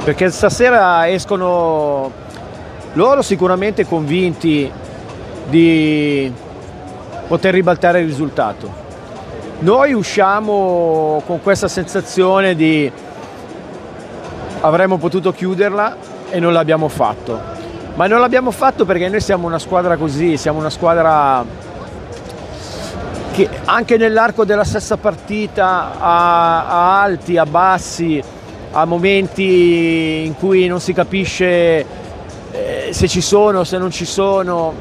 perché stasera escono loro sicuramente convinti di poter ribaltare il risultato. Noi usciamo con questa sensazione di avremmo potuto chiuderla e non l'abbiamo fatto, ma non l'abbiamo fatto perché noi siamo una squadra così, siamo una squadra che anche nell'arco della stessa partita ha alti, ha bassi, ha momenti in cui non si capisce se ci sono, se non ci sono,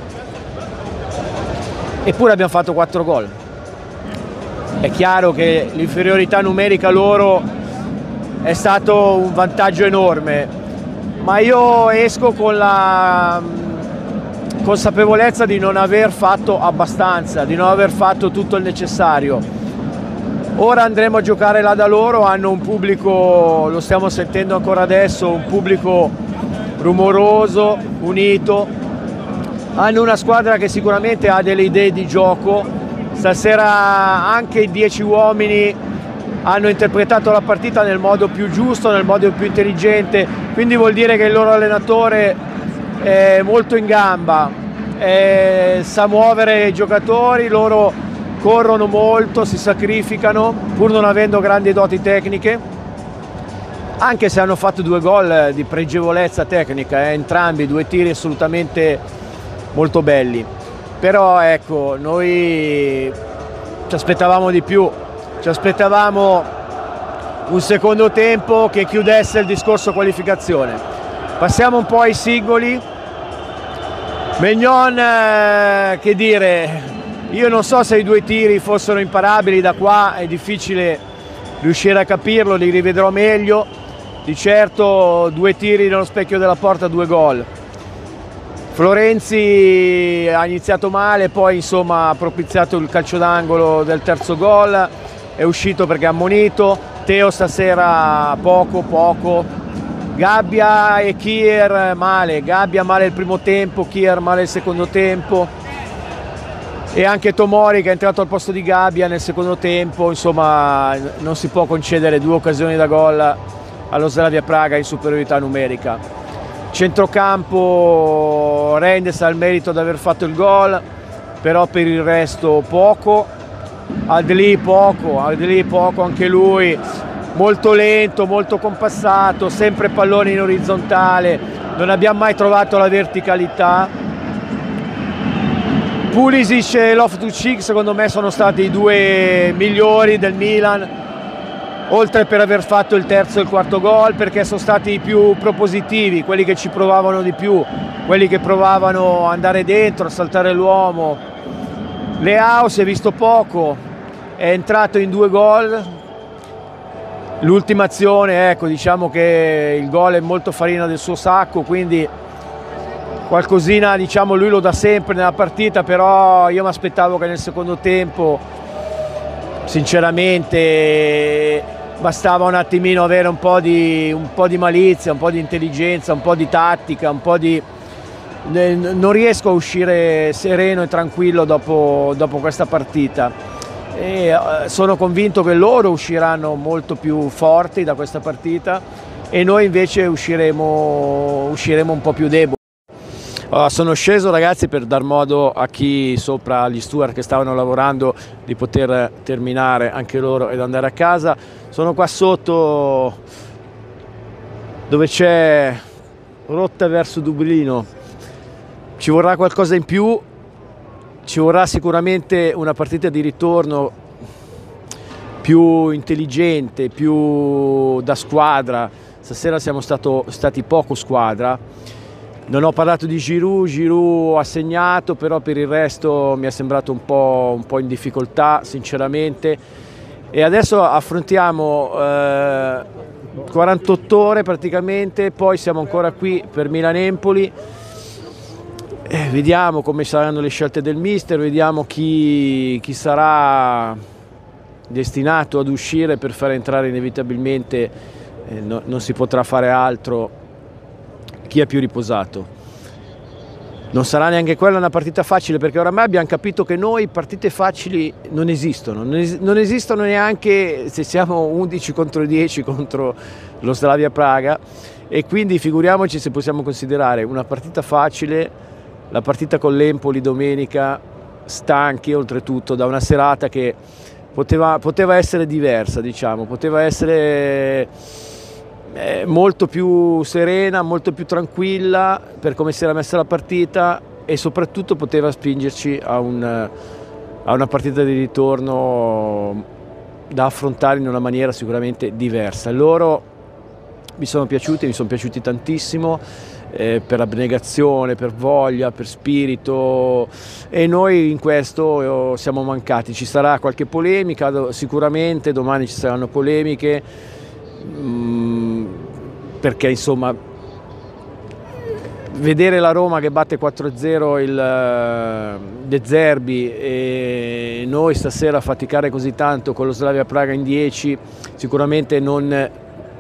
eppure abbiamo fatto 4 gol. È chiaro che l'inferiorità numerica loro è stato un vantaggio enorme, ma io esco con la consapevolezza di non aver fatto abbastanza, di non aver fatto tutto il necessario. Ora andremo a giocare là da loro, hanno un pubblico, lo stiamo sentendo ancora adesso, un pubblico rumoroso, unito, hanno una squadra che sicuramente ha delle idee di gioco. Stasera anche i 10 uomini hanno interpretato la partita nel modo più giusto, nel modo più intelligente, quindi vuol dire che il loro allenatore è molto in gamba, sa muovere i giocatori, loro corrono molto, si sacrificano pur non avendo grandi doti tecniche, anche se hanno fatto 2 gol di pregevolezza tecnica, entrambi 2 tiri assolutamente molto belli. Però ecco, noi ci aspettavamo di più, ci aspettavamo un secondo tempo che chiudesse il discorso qualificazione. Passiamo un po' ai singoli. Maignan, che dire, io non so se i 2 tiri fossero imparabili, da qua è difficile riuscire a capirlo, li rivedrò meglio. Di certo 2 tiri nello specchio della porta, 2 gol. Florenzi ha iniziato male, poi insomma ha propiziato il calcio d'angolo del terzo gol, è uscito perché è ammonito. Teo stasera poco. Gabbia e Kier male, Gabbia male il primo tempo, Kier male il secondo tempo, e anche Tomori che è entrato al posto di Gabbia nel secondo tempo. Insomma non si può concedere 2 occasioni da gol allo Slavia Praga in superiorità numerica. Centrocampo, Reinders ha il merito di aver fatto il gol, però per il resto poco. Adli poco anche lui, molto lento, molto compassato, sempre pallone in orizzontale, non abbiamo mai trovato la verticalità. Pulisic e Loftus-Cheek secondo me sono stati i 2 migliori del Milan, oltre per aver fatto il terzo e il quarto gol, perché sono stati i più propositivi, quelli che ci provavano di più, quelli che provavano ad andare dentro, a saltare l'uomo. Leao si è visto poco, è entrato in 2 gol. L'ultima azione, ecco, diciamo che il gol è molto farina del suo sacco, quindi qualcosina, diciamo, lui lo dà sempre nella partita, però io mi aspettavo che nel secondo tempo, sinceramente, bastava un attimino avere un po' di malizia, un po' di intelligenza, un po' di tattica, un po' di... Non riesco a uscire sereno e tranquillo dopo questa partita, e sono convinto che loro usciranno molto più forti da questa partita e noi invece usciremo un po' più deboli. Sono sceso, ragazzi, per dar modo a chi sopra gli steward che stavano lavorando di poter terminare anche loro ed andare a casa. Sono qua sotto dove c'è rotta verso Dublino, ci vorrà qualcosa in più, ci vorrà sicuramente una partita di ritorno più intelligente, più da squadra. Stasera siamo stati poco squadra. Non ho parlato di Giroud ha segnato, però per il resto mi è sembrato un po' in difficoltà, sinceramente. E adesso affrontiamo 48 ore praticamente, poi siamo ancora qui per Milan-Empoli. Vediamo come saranno le scelte del mister, vediamo chi sarà destinato ad uscire per far entrare inevitabilmente, non si potrà fare altro, chi è più riposato. Non sarà neanche quella una partita facile, perché oramai abbiamo capito che noi partite facili non esistono, non esistono neanche se siamo 11 contro 10 contro lo Slavia Praga, e quindi figuriamoci se possiamo considerare una partita facile la partita con l'Empoli domenica, stanchi oltretutto da una serata che poteva essere diversa, diciamo, poteva essere molto più serena, molto più tranquilla per come si era messa la partita, e soprattutto poteva spingerci a una partita di ritorno da affrontare in una maniera sicuramente diversa. Loro mi sono piaciuti tantissimo, per abnegazione, per voglia, per spirito, e noi in questo siamo mancati. Ci sarà qualche polemica sicuramente, domani ci saranno polemiche, perché insomma vedere la Roma che batte 4-0 il De Zerbi e noi stasera faticare così tanto con lo Slavia Praga in 10 sicuramente non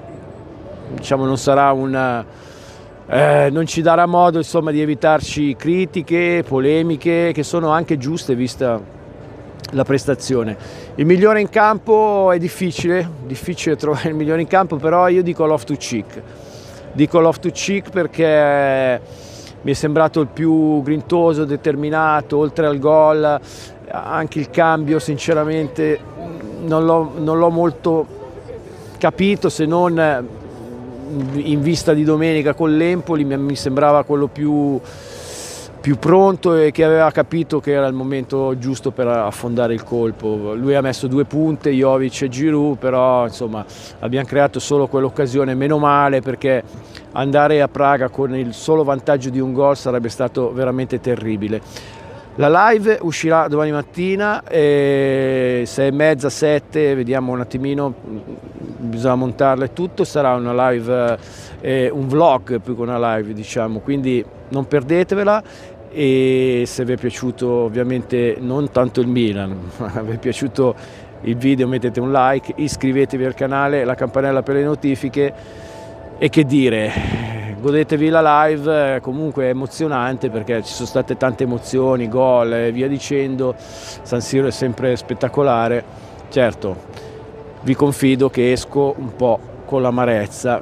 sarà non ci darà modo, insomma, di evitarci critiche, polemiche che sono anche giuste vista la prestazione. Il migliore in campo è difficile trovare il migliore in campo, però io dico Loftus-Cheek. Dico Loftus-Cheek perché mi è sembrato il più grintoso, determinato, oltre al gol, anche il cambio sinceramente non l'ho molto capito, se non in vista di domenica con l'Empoli mi sembrava quello più pronto e che aveva capito che era il momento giusto per affondare il colpo. Lui ha messo 2 punte, Jovic e Giroud, però insomma abbiamo creato solo quell'occasione, meno male, perché andare a Praga con il solo vantaggio di un gol sarebbe stato veramente terribile. La live uscirà domani mattina, 6:30, 7, vediamo un attimino, bisogna montarla e tutto, sarà una live, un vlog più che una live, diciamo, quindi non perdetevela. E se vi è piaciuto, ovviamente non tanto il Milan, ma vi è piaciuto il video, mettete un like, iscrivetevi al canale, la campanella per le notifiche, e che dire, godetevi la live. Comunque è emozionante perché ci sono state tante emozioni, gol e via dicendo. San Siro è sempre spettacolare. Certo, vi confido che esco un po' con l'amarezza,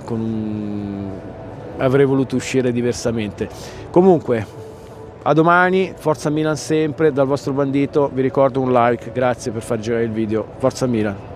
avrei voluto uscire diversamente. Comunque, a domani, forza Milan sempre, dal vostro bandito. Vi ricordo un like, grazie per far girare il video, forza Milan.